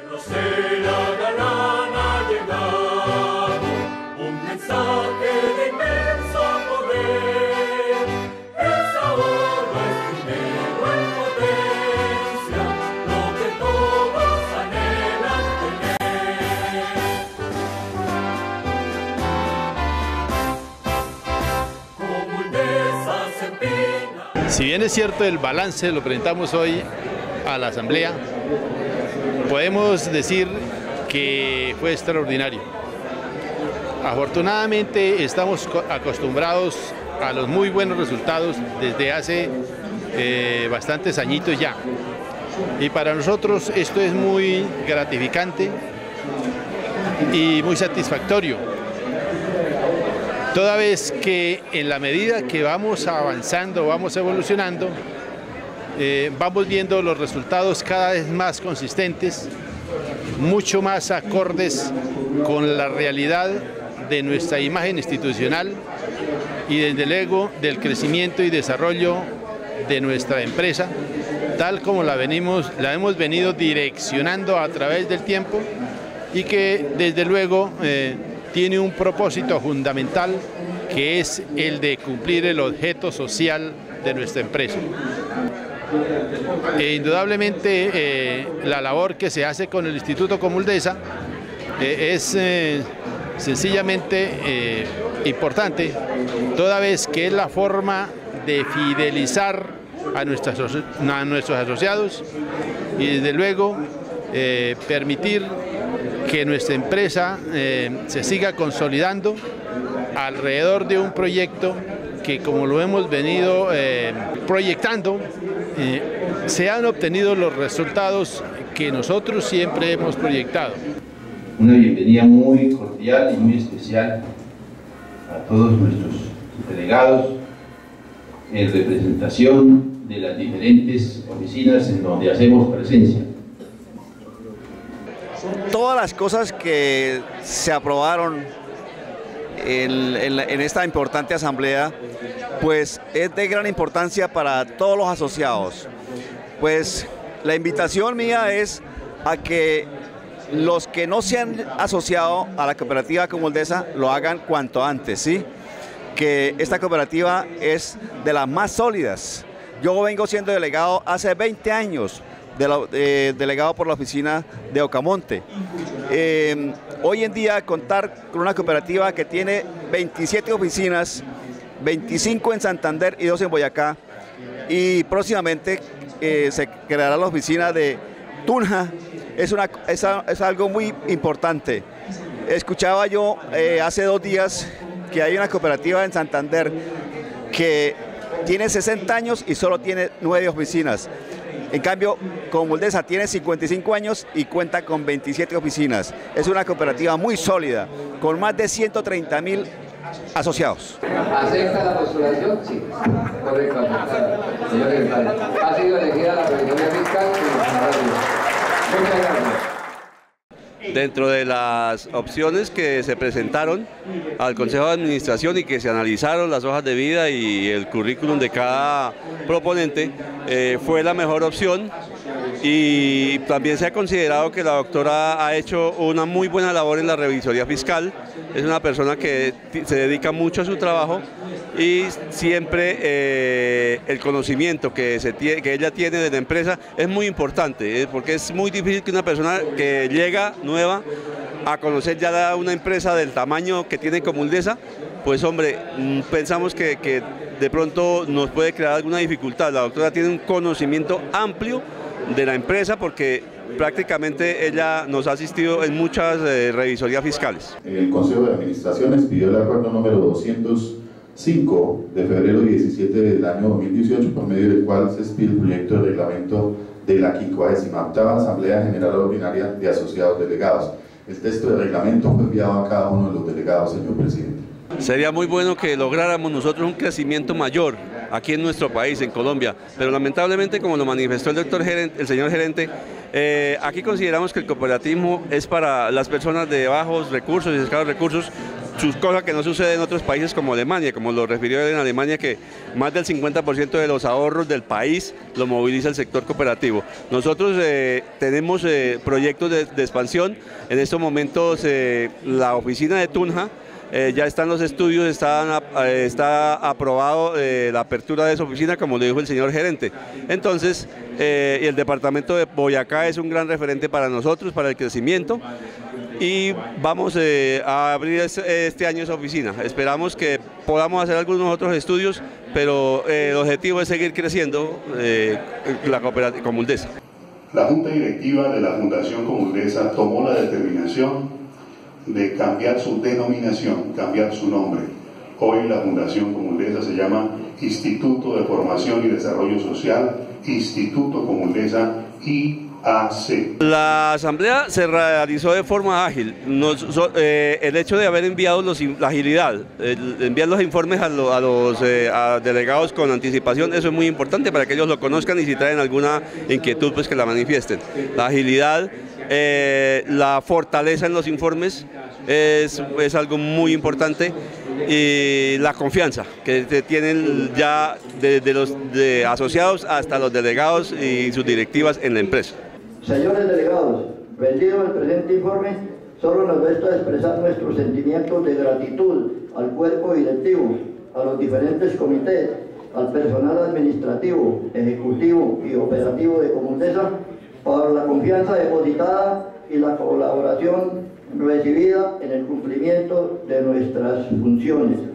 Si bien es cierto el balance lo presentamos hoy a la Asamblea, podemos decir que fue extraordinario. Afortunadamente estamos acostumbrados a los muy buenos resultados desde hace bastantes añitos ya. Y para nosotros esto es muy gratificante y muy satisfactorio, toda vez que en la medida que vamos avanzando, vamos evolucionando, vamos viendo los resultados cada vez más consistentes, mucho más acordes con la realidad de nuestra imagen institucional y desde luego del crecimiento y desarrollo de nuestra empresa, tal como la hemos venido direccionando a través del tiempo y que desde luego tiene un propósito fundamental, que es el de cumplir el objeto social de nuestra empresa. Indudablemente la labor que se hace con el Instituto Comuldesa es sencillamente importante, toda vez que es la forma de fidelizar a nuestros asociados y desde luego permitir que nuestra empresa se siga consolidando alrededor de un proyecto que, como lo hemos venido proyectando, se han obtenido los resultados que nosotros siempre hemos proyectado. Una bienvenida muy cordial y muy especial a todos nuestros delegados en representación de las diferentes oficinas en donde hacemos presencia. Todas las cosas que se aprobaron en esta importante asamblea, pues es de gran importancia para todos los asociados. Pues la invitación mía es a que los que no se han asociado a la cooperativa Comuldesa lo hagan cuanto antes, ¿sí? Que esta cooperativa es de las más sólidas. Yo vengo siendo delegado hace 20 años, delegado por la oficina de Ocamonte. Hoy en día contar con una cooperativa que tiene 27 oficinas, 25 en Santander y 2 en Boyacá, y próximamente se creará la oficina de Tunja, es algo muy importante. Escuchaba yo hace 2 días que hay una cooperativa en Santander que tiene 60 años y solo tiene 9 oficinas. En cambio, Comuldesa tiene 55 años y cuenta con 27 oficinas. Es una cooperativa muy sólida, con más de 130.000 asociados. ¿Acepta la postulación? Sí. Correcto. Señor secretario, ha sido elegida la revisoría fiscal. Muchas gracias. Dentro de las opciones que se presentaron al Consejo de Administración y que se analizaron las hojas de vida y el currículum de cada proponente, fue la mejor opción, y también se ha considerado que la doctora ha hecho una muy buena labor en la revisoría fiscal. Es una persona que se dedica mucho a su trabajo y siempre el conocimiento que ella tiene de la empresa es muy importante, porque es muy difícil que una persona que llega nueva a conocer ya una empresa del tamaño que tiene Comuldesa, pues hombre, pensamos que de pronto nos puede crear alguna dificultad. La doctora tiene un conocimiento amplio de la empresa porque prácticamente ella nos ha asistido en muchas revisorías fiscales. El Consejo de Administraciones pidió el acuerdo número 205 de febrero 17 del año 2018, por medio del cual se expide el proyecto de reglamento de la 58ª Asamblea General Ordinaria de Asociados Delegados. El texto de reglamento fue enviado a cada uno de los delegados, señor presidente. Sería muy bueno que lográramos nosotros un crecimiento mayor aquí en nuestro país, en Colombia, pero lamentablemente, como lo manifestó el señor gerente, aquí consideramos que el cooperativismo es para las personas de bajos recursos y escasos recursos, cosa que no sucede en otros países como Alemania, como lo refirió él en Alemania, que más del 50% de los ahorros del país lo moviliza el sector cooperativo. Nosotros tenemos proyectos de expansión. En estos momentos la oficina de Tunja ya están los estudios, está aprobado la apertura de esa oficina, como lo dijo el señor gerente. Entonces, el departamento de Boyacá es un gran referente para nosotros, para el crecimiento, y vamos a abrir este año esa oficina. Esperamos que podamos hacer algunos otros estudios, pero el objetivo es seguir creciendo la cooperativa Comuldesa. La Junta Directiva de la Fundación Comuldesa tomó la determinación de cambiar su denominación, cambiar su nombre. Hoy la Fundación Comuldesa se llama Instituto de Formación y Desarrollo Social, Instituto Comuldesa IAC. La asamblea se realizó de forma ágil. El hecho de haber enviado la agilidad, enviar los informes a los delegados con anticipación, eso es muy importante para que ellos lo conozcan y si traen alguna inquietud, pues que la manifiesten. La agilidad, la fortaleza en los informes es algo muy importante, y la confianza que tienen ya desde los asociados hasta los delegados y sus directivas en la empresa. Señores delegados, vendido el presente informe, solo nos resta expresar nuestros sentimientos de gratitud al cuerpo directivo, a los diferentes comités, al personal administrativo, ejecutivo y operativo de Comuldesa por la confianza depositada y la colaboración recibida en el cumplimiento de nuestras funciones.